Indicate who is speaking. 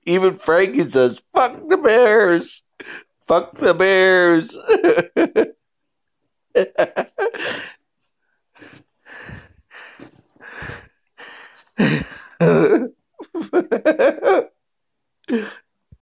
Speaker 1: Even Frankie says, "Fuck the Bears, fuck the Bears."